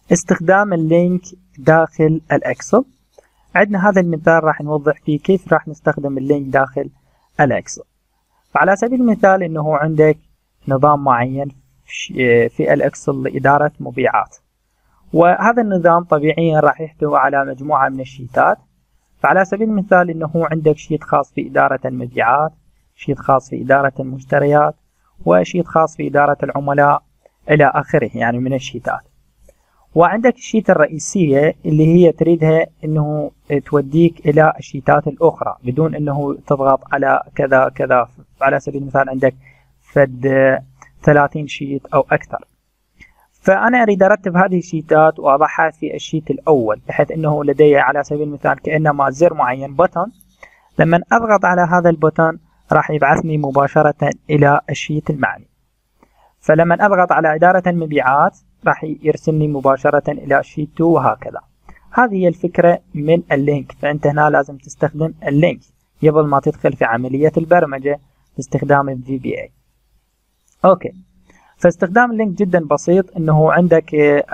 استخدام اللينك داخل الإكسل. عندنا هذا المثال راح نوضح فيه كيف راح نستخدم اللينك داخل الإكسل. فعلى سبيل المثال إنه عندك نظام معين في الإكسل لإدارة مبيعات، وهذا النظام طبيعيا راح يحتوي على مجموعة من الشيتات. فعلى سبيل المثال إنه عندك شيت خاص في إدارة المبيعات، شيت خاص في إدارة المشتريات، وشيت خاص في إدارة العملاء إلى آخره يعني من الشيتات. وعندك الشيت الرئيسية اللي هي تريدها إنه توديك إلى الشيتات الأخرى بدون إنه تضغط على كذا كذا. على سبيل المثال عندك فد 30 شيت أو أكثر، فأنا أريد أرتب هذه الشيتات وأضعها في الشيت الأول، بحيث أنه لدي على سبيل المثال كأنما زر معين بوتن، لما أضغط على هذا البوتن راح يبعثني مباشرة إلى الشيت المعني. فلما أضغط على إدارة المبيعات راح يرسلني مباشرة إلى الشيت 2 وهكذا. هذه هي الفكرة من اللينك. فأنت هنا لازم تستخدم اللينك قبل ما تدخل في عملية البرمجة باستخدام ال VBA. أوكي، فاستخدام اللينك جدا بسيط. انه عندك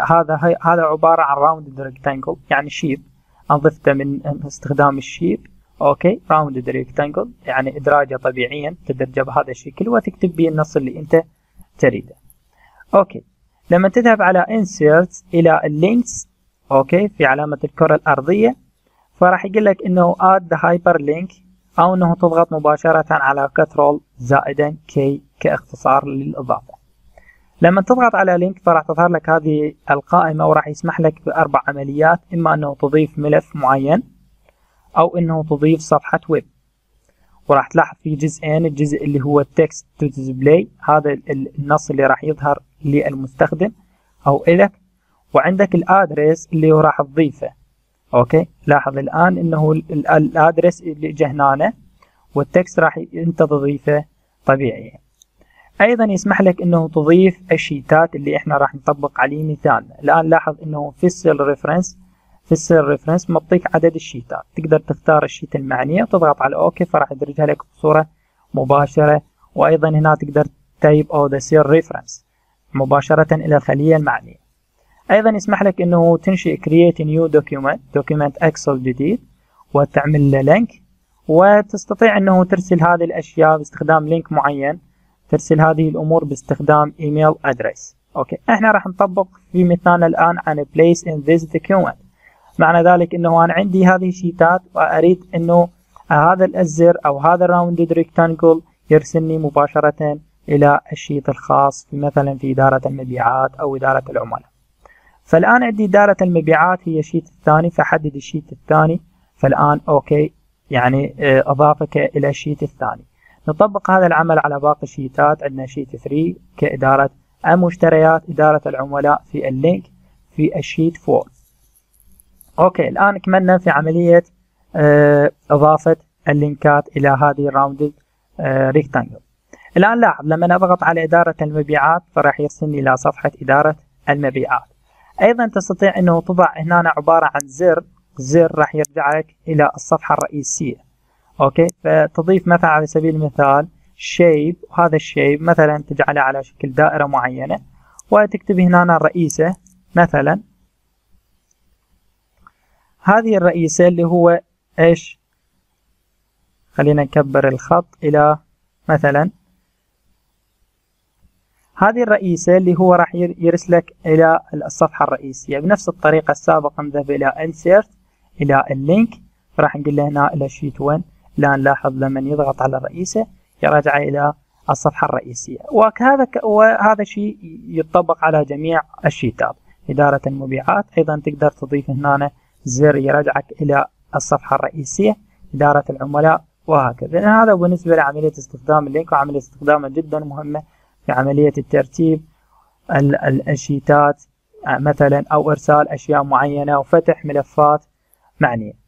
هذا عبارة عن راوند ريكتانجل يعني شيب، انضفته من استخدام الشيب. اوكي، راوند ريكتانجل يعني ادراجه طبيعيا تدرجه بهذا الشكل وتكتب به النص اللي انت تريده. اوكي، لما تذهب على insert الى اللينكس، اوكي، في علامة الكرة الارضية، فراح يقول لك انه add the hyperlink، او انه تضغط مباشرة على كنترول زائدا كي كاختصار للاضافة. لما تضغط على لينك فراح تظهر لك هذه القائمة، وراح يسمح لك ب4 عمليات، إما أنه تضيف ملف معين أو أنه تضيف صفحة ويب. وراح تلاحظ في جزئين، الجزء اللي هو text to display، هذا النص اللي راح يظهر للمستخدم أو إلك، وعندك الادرس اللي هو راح تضيفه. أوكي، لاحظ الآن أنه الادرس اللي اجى هنا، والتكست راح أنت تضيفه طبيعي. ايضا يسمح لك انه تضيف الشيتات اللي احنا راح نطبق عليه مثالنا. الان لاحظ انه في السيل ريفرنس معطيك عدد الشيتات، تقدر تختار الشيت المعنية وتضغط على اوكي فراح يدرجها لك بصورة مباشرة. وايضا هنا تقدر تايب او ذا سيل ريفرنس مباشرة الى الخلية المعنية. ايضا يسمح لك انه تنشئ create new document اكسل جديد وتعمل له لينك، وتستطيع انه ترسل هذه الاشياء باستخدام لينك معين، ترسل هذه الأمور باستخدام إيميل أدرس. أوكي، إحنا راح نطبق في مثالنا الآن عن place in this document. معنى ذلك إنه أنا عندي هذه الشيتات وأريد إنه هذا الزر أو هذا الراوندد ريكتانجل يرسلني مباشرة إلى الشيت الخاص في مثلا في إدارة المبيعات أو إدارة العملاء. فالآن عندي إدارة المبيعات هي الشيت الثاني، فحدد الشيت الثاني. فالآن أوكي يعني أضافك إلى الشيت الثاني. نطبق هذا العمل على باقي الشيتات. عندنا شيت 3 كإدارة المشتريات، إدارة العملاء في اللينك في الشيت 4. أوكي، الآن كملنا في عملية إضافة اللينكات إلى هذه الراوندد ريكتانجل. الآن لاحظ لما أضغط على إدارة المبيعات فراح يرسلني إلى صفحة إدارة المبيعات. أيضا تستطيع أنه تضع هنا عبارة عن زر راح يرجعك إلى الصفحة الرئيسية. اوكي، فتضيف مثلا على سبيل المثال شيب، وهذا الشيب مثلا تجعله على شكل دائرة معينة، وتكتب هنا الرئيسة مثلا. هذه الرئيسة اللي هو ايش، خلينا نكبر الخط الى مثلا هذه الرئيسة اللي هو راح يرسلك الى الصفحة الرئيسية. بنفس الطريقة السابقة نذهب الى insert الى اللينك، راح نقول له هنا الى شيت 1. الآن لاحظ لما يضغط على الرئيسة يرجع إلى الصفحة الرئيسية. وهذا الشيء يطبق على جميع الشيتات. إدارة المبيعات أيضا تقدر تضيف هنا زر يرجعك إلى الصفحة الرئيسية، إدارة العملاء وهكذا. هذا بالنسبة لعملية استخدام اللينك، وعملية استخدامه جدا مهمة في عملية الترتيب الشيتات مثلا، أو إرسال أشياء معينة وفتح ملفات معنية.